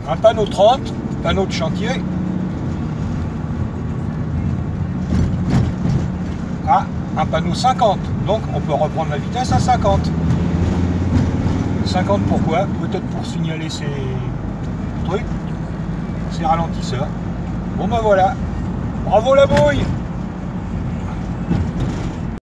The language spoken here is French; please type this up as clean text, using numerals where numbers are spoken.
Un panneau 30, panneau de chantier. Ah, un panneau 50. Donc on peut reprendre la vitesse à 50. 50 pourquoi? Peut-être pour signaler ces trucs, ces ralentisseurs. Bon ben voilà. Bravo la bouille!